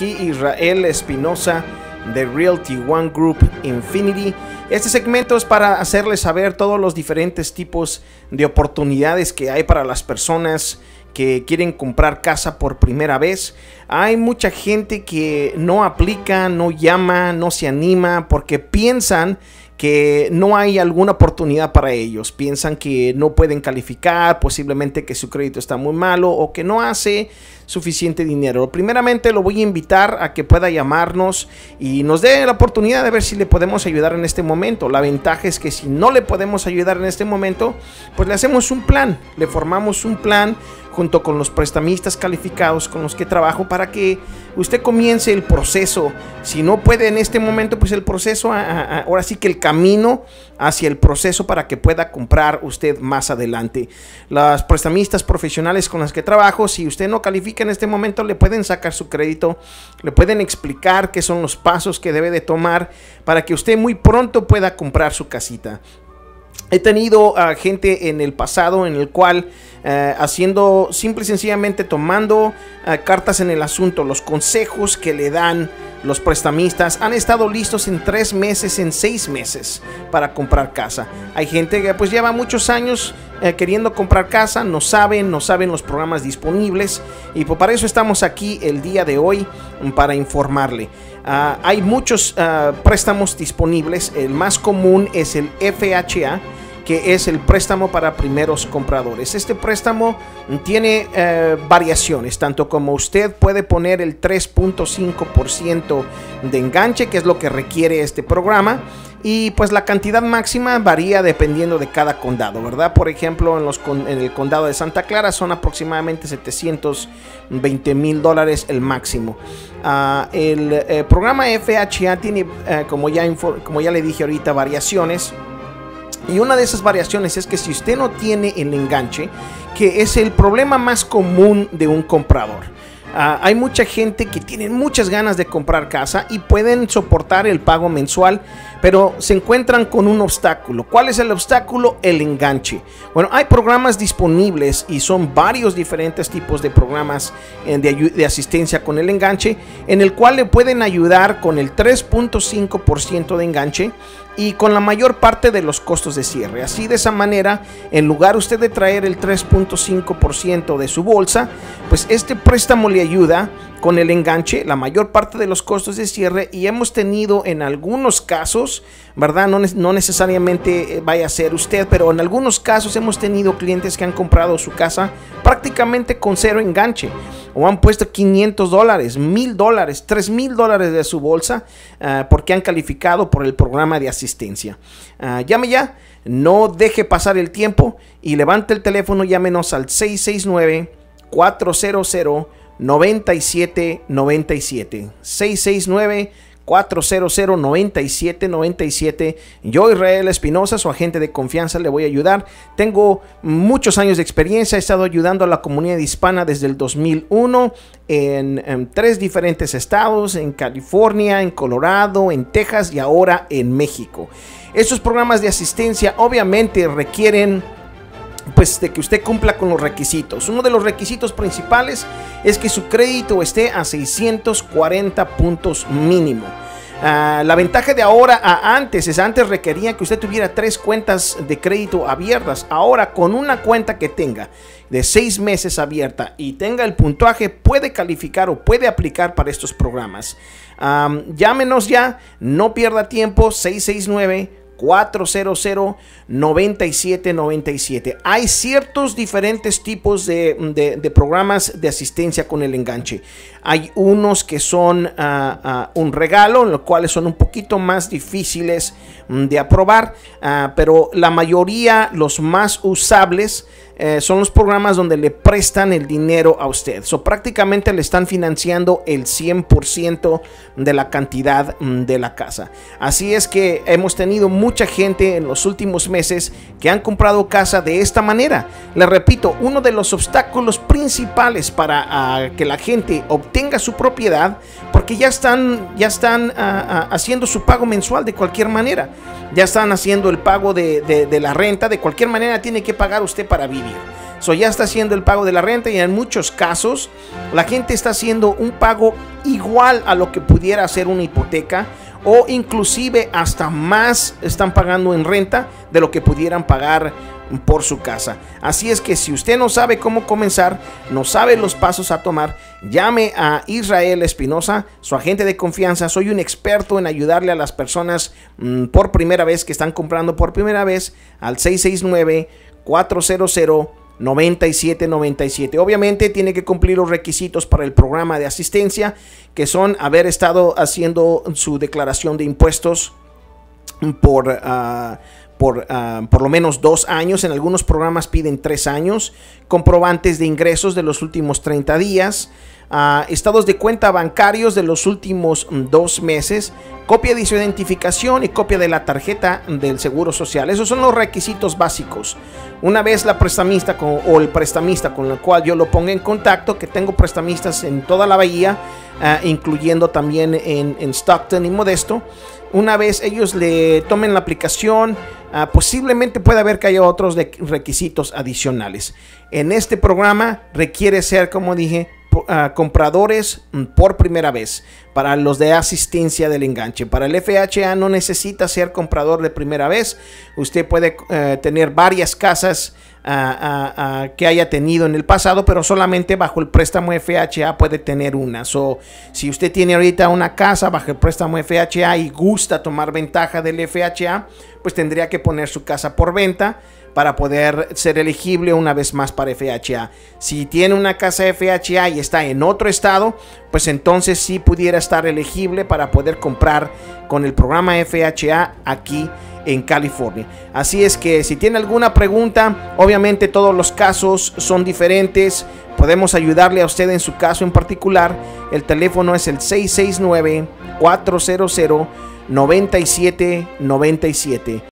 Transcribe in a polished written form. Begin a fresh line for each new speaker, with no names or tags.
aquí Israel Espinosa de Realty One Group Infinity. Este segmento es para hacerles saber todos los diferentes tipos de oportunidades que hay para las personas que quieren comprar casa por primera vez. Hay mucha gente que no aplica, no llama, no se anima porque piensan que no hay alguna oportunidad para ellos. Piensan que no pueden calificar, posiblemente que su crédito está muy malo o que no hace suficiente dinero. Primeramente lo voy a invitar a que pueda llamarnos y nos dé la oportunidad de ver si le podemos ayudar en este momento. La ventaja es que si no le podemos ayudar en este momento, pues le hacemos un plan, le formamos un plan junto con los prestamistas calificados con los que trabajo para que usted comience el proceso. Si no puede en este momento, pues el proceso, ahora sí que el camino hacia el proceso para que pueda comprar usted más adelante. Las prestamistas profesionales con las que trabajo, si usted no califica en este momento, le pueden sacar su crédito, le pueden explicar qué son los pasos que debe de tomar para que usted muy pronto pueda comprar su casita. He tenido gente en el pasado en el cual haciendo simple y sencillamente tomando cartas en el asunto, los consejos que le dan los prestamistas, han estado listos en 3 meses, en 6 meses para comprar casa. Hay gente que pues lleva muchos años queriendo comprar casa, no saben los programas disponibles y pues para eso estamos aquí el día de hoy para informarle. Hay muchos préstamos disponibles. El más común es el FHA, que es el préstamo para primeros compradores. Este préstamo tiene variaciones, tanto como usted puede poner el 3.5% de enganche, que es lo que requiere este programa, y pues la cantidad máxima varía dependiendo de cada condado, ¿verdad? Por ejemplo, en el condado de Santa Clara son aproximadamente $720,000 el máximo. El programa FHA tiene, como ya le dije ahorita, variaciones. Y una de esas variaciones es que si usted no tiene el enganche, que es el problema más común de un comprador. Hay mucha gente que tiene muchas ganas de comprar casa y pueden soportar el pago mensual, pero se encuentran con un obstáculo. ¿Cuál es el obstáculo? El enganche. Bueno, hay programas disponibles y son varios diferentes tipos de programas de asistencia con el enganche, en el cual le pueden ayudar con el 3.5% de enganche y con la mayor parte de los costos de cierre. Así, de esa manera, en lugar usted de traer el 3.5% de su bolsa, pues este préstamo le ayuda con el enganche, la mayor parte de los costos de cierre. Y hemos tenido en algunos casos, ¿verdad? No necesariamente vaya a ser usted, pero en algunos casos hemos tenido clientes que han comprado su casa prácticamente con cero enganche, o han puesto $500, $1,000, $3,000 de su bolsa porque han calificado por el programa de asistencia. Llame ya, no deje pasar el tiempo y levante el teléfono, llámenos al 669-400-9797, 669-400-9797. Yo, Israel Espinosa, su agente de confianza, le voy a ayudar. Tengo muchos años de experiencia. He estado ayudando a la comunidad hispana desde el 2001 en 3 diferentes estados: en California, en Colorado, en Texas y ahora en México. Estos programas de asistencia obviamente requieren pues de que usted cumpla con los requisitos. Uno de los requisitos principales es que su crédito esté a 640 puntos mínimo. La ventaja de ahora antes requería que usted tuviera 3 cuentas de crédito abiertas. Ahora, con una cuenta que tenga de 6 meses abierta y tenga el puntaje, puede calificar o puede aplicar para estos programas. Llámenos ya, no pierda tiempo. 669-400-9797. Hay ciertos diferentes tipos de programas de asistencia con el enganche. Hay unos que son un regalo, los cuales son un poquito más difíciles de aprobar, pero la mayoría, los más usables, son los programas donde le prestan el dinero a usted. Prácticamente le están financiando el 100% de la cantidad de la casa. Así es que hemos tenido mucha gente en los últimos meses que han comprado casa de esta manera. Les repito, uno de los obstáculos principales para que la gente obtenga su propiedad, porque ya están haciendo su pago mensual de cualquier manera. Ya están haciendo el pago de la renta. De cualquier manera tiene que pagar usted para vivir. Ya está haciendo el pago de la renta, y en muchos casos la gente está haciendo un pago igual a lo que pudiera hacer una hipoteca, o inclusive hasta más están pagando en renta de lo que pudieran pagar por su casa. Así es que si usted no sabe cómo comenzar, no sabe los pasos a tomar, llame a Israel Espinosa, su agente de confianza. Soy un experto en ayudarle a las personas por primera vez, que están comprando por primera vez, al 669-400-9797. Obviamente tiene que cumplir los requisitos para el programa de asistencia, que son haber estado haciendo su declaración de impuestos por lo menos 2 años. En algunos programas piden 3 años, comprobantes de ingresos de los últimos 30 días, estados de cuenta bancarios de los últimos 2 meses, copia de su identificación y copia de la tarjeta del Seguro Social. Esos son los requisitos básicos. Una vez la prestamista o el prestamista con el cual yo lo ponga en contacto, que tengo prestamistas en toda la bahía, incluyendo también en Stockton y Modesto, una vez ellos le tomen la aplicación, posiblemente pueda haber que haya otros requisitos adicionales. En este programa requiere ser, como dije, compradores por primera vez. Para los de asistencia del enganche, para el FHA no necesita ser comprador de primera vez. Usted puede tener varias casas que haya tenido en el pasado, pero solamente bajo el préstamo FHA puede tener una. Si usted tiene ahorita una casa bajo el préstamo FHA y gusta tomar ventaja del FHA, pues tendría que poner su casa por venta para poder ser elegible una vez más para FHA. Si tiene una casa FHA y está en otro estado, pues entonces sí pudiera estar elegible para poder comprar con el programa FHA aquí en California. Así es que si tiene alguna pregunta, obviamente todos los casos son diferentes. Podemos ayudarle a usted en su caso en particular. El teléfono es el 669-400-9797.